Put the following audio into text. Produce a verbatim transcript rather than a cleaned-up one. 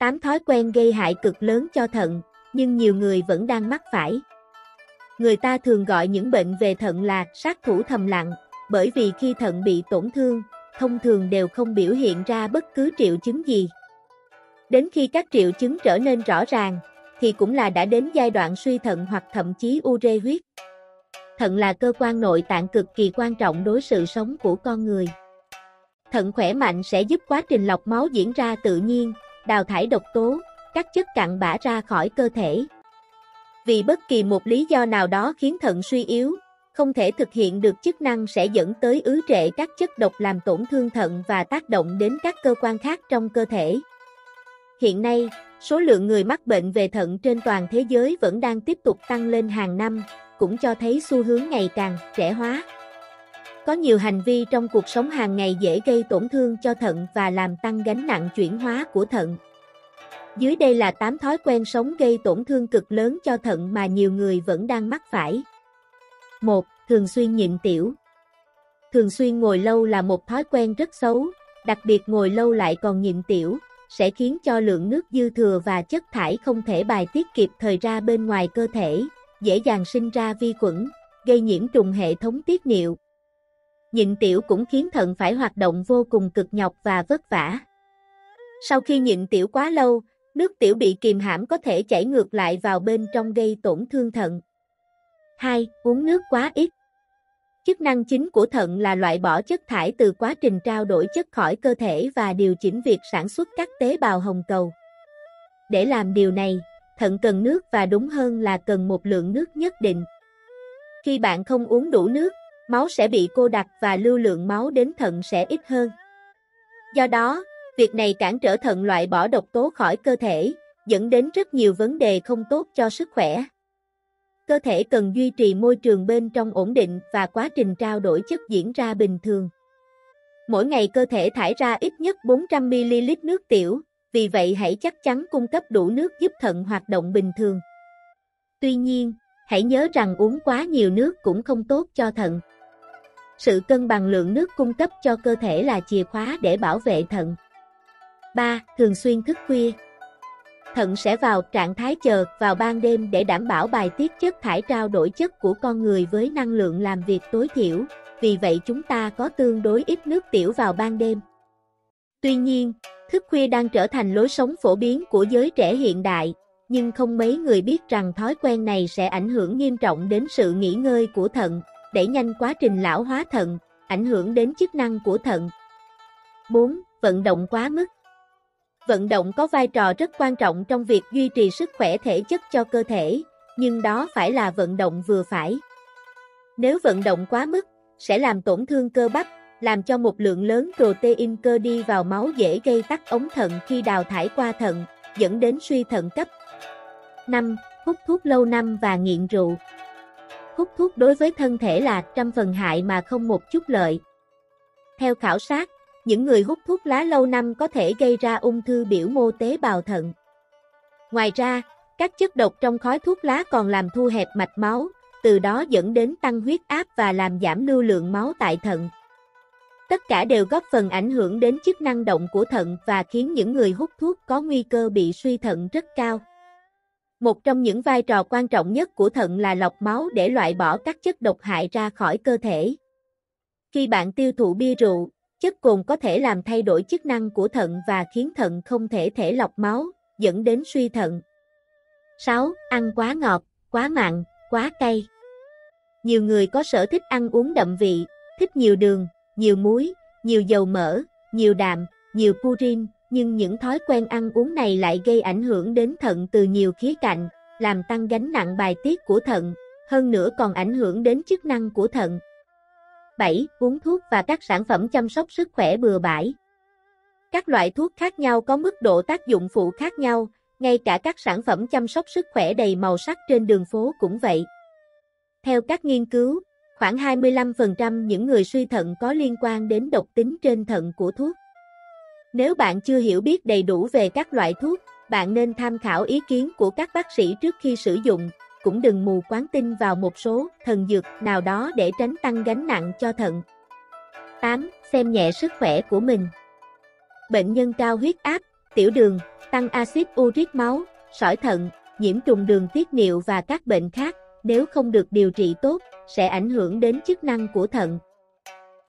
tám thói quen gây hại cực lớn cho thận, nhưng nhiều người vẫn đang mắc phải. Người ta thường gọi những bệnh về thận là sát thủ thầm lặng, bởi vì khi thận bị tổn thương, thông thường đều không biểu hiện ra bất cứ triệu chứng gì. Đến khi các triệu chứng trở nên rõ ràng, thì cũng là đã đến giai đoạn suy thận hoặc thậm chí u rê huyết. Thận là cơ quan nội tạng cực kỳ quan trọng đối sự sống của con người. Thận khỏe mạnh sẽ giúp quá trình lọc máu diễn ra tự nhiên, đào thải độc tố, các chất cặn bã ra khỏi cơ thể. Vì bất kỳ một lý do nào đó khiến thận suy yếu, không thể thực hiện được chức năng sẽ dẫn tới ứ trệ các chất độc làm tổn thương thận và tác động đến các cơ quan khác trong cơ thể. Hiện nay, số lượng người mắc bệnh về thận trên toàn thế giới vẫn đang tiếp tục tăng lên hàng năm, cũng cho thấy xu hướng ngày càng trẻ hóa. Có nhiều hành vi trong cuộc sống hàng ngày dễ gây tổn thương cho thận và làm tăng gánh nặng chuyển hóa của thận. Dưới đây là tám thói quen sống gây tổn thương cực lớn cho thận mà nhiều người vẫn đang mắc phải. một. Thường xuyên nhịn tiểu. Thường xuyên ngồi lâu là một thói quen rất xấu, đặc biệt ngồi lâu lại còn nhịn tiểu, sẽ khiến cho lượng nước dư thừa và chất thải không thể bài tiết kịp thời ra bên ngoài cơ thể, dễ dàng sinh ra vi khuẩn, gây nhiễm trùng hệ thống tiết niệu. Nhịn tiểu cũng khiến thận phải hoạt động vô cùng cực nhọc và vất vả. Sau khi nhịn tiểu quá lâu, nước tiểu bị kìm hãm có thể chảy ngược lại vào bên trong gây tổn thương thận. hai. Uống nước quá ít. Chức năng chính của thận là loại bỏ chất thải từ quá trình trao đổi chất khỏi cơ thể và điều chỉnh việc sản xuất các tế bào hồng cầu. Để làm điều này, thận cần nước và đúng hơn là cần một lượng nước nhất định. Khi bạn không uống đủ nước, máu sẽ bị cô đặc và lưu lượng máu đến thận sẽ ít hơn. Do đó, việc này cản trở thận loại bỏ độc tố khỏi cơ thể, dẫn đến rất nhiều vấn đề không tốt cho sức khỏe. Cơ thể cần duy trì môi trường bên trong ổn định và quá trình trao đổi chất diễn ra bình thường. Mỗi ngày cơ thể thải ra ít nhất bốn trăm mi li lít nước tiểu, vì vậy hãy chắc chắn cung cấp đủ nước giúp thận hoạt động bình thường. Tuy nhiên, hãy nhớ rằng uống quá nhiều nước cũng không tốt cho thận. Sự cân bằng lượng nước cung cấp cho cơ thể là chìa khóa để bảo vệ thận. ba. Thường xuyên thức khuya. Thận sẽ vào trạng thái chờ vào ban đêm để đảm bảo bài tiết chất thải trao đổi chất của con người với năng lượng làm việc tối thiểu, vì vậy chúng ta có tương đối ít nước tiểu vào ban đêm. Tuy nhiên, thức khuya đang trở thành lối sống phổ biến của giới trẻ hiện đại, nhưng không mấy người biết rằng thói quen này sẽ ảnh hưởng nghiêm trọng đến sự nghỉ ngơi của thận, đẩy nhanh quá trình lão hóa thận, ảnh hưởng đến chức năng của thận. bốn. Vận động quá mức. Vận động có vai trò rất quan trọng trong việc duy trì sức khỏe thể chất cho cơ thể, nhưng đó phải là vận động vừa phải. Nếu vận động quá mức, sẽ làm tổn thương cơ bắp, làm cho một lượng lớn protein cơ đi vào máu dễ gây tắc ống thận khi đào thải qua thận, dẫn đến suy thận cấp. năm. Hút thuốc lâu năm và nghiện rượu. Hút thuốc đối với thân thể là trăm phần hại mà không một chút lợi. Theo khảo sát, những người hút thuốc lá lâu năm có thể gây ra ung thư biểu mô tế bào thận. Ngoài ra, các chất độc trong khói thuốc lá còn làm thu hẹp mạch máu, từ đó dẫn đến tăng huyết áp và làm giảm lưu lượng máu tại thận. Tất cả đều góp phần ảnh hưởng đến chức năng động của thận và khiến những người hút thuốc có nguy cơ bị suy thận rất cao. Một trong những vai trò quan trọng nhất của thận là lọc máu để loại bỏ các chất độc hại ra khỏi cơ thể. Khi bạn tiêu thụ bia rượu, chất cồn có thể làm thay đổi chức năng của thận và khiến thận không thể thể lọc máu, dẫn đến suy thận. sáu. Ăn quá ngọt, quá mặn, quá cay. Nhiều người có sở thích ăn uống đậm vị, thích nhiều đường, nhiều muối, nhiều dầu mỡ, nhiều đạm, nhiều purin, nhưng những thói quen ăn uống này lại gây ảnh hưởng đến thận từ nhiều khía cạnh, làm tăng gánh nặng bài tiết của thận, hơn nữa còn ảnh hưởng đến chức năng của thận. bảy. Uống thuốc và các sản phẩm chăm sóc sức khỏe bừa bãi. Các loại thuốc khác nhau có mức độ tác dụng phụ khác nhau, ngay cả các sản phẩm chăm sóc sức khỏe đầy màu sắc trên đường phố cũng vậy. Theo các nghiên cứu, khoảng hai mươi lăm phần trăm những người suy thận có liên quan đến độc tính trên thận của thuốc. Nếu bạn chưa hiểu biết đầy đủ về các loại thuốc, bạn nên tham khảo ý kiến của các bác sĩ trước khi sử dụng, cũng đừng mù quáng tin vào một số thần dược nào đó để tránh tăng gánh nặng cho thận. tám. Xem nhẹ sức khỏe của mình. Bệnh nhân cao huyết áp, tiểu đường, tăng axit uric máu, sỏi thận, nhiễm trùng đường tiết niệu và các bệnh khác, nếu không được điều trị tốt, sẽ ảnh hưởng đến chức năng của thận.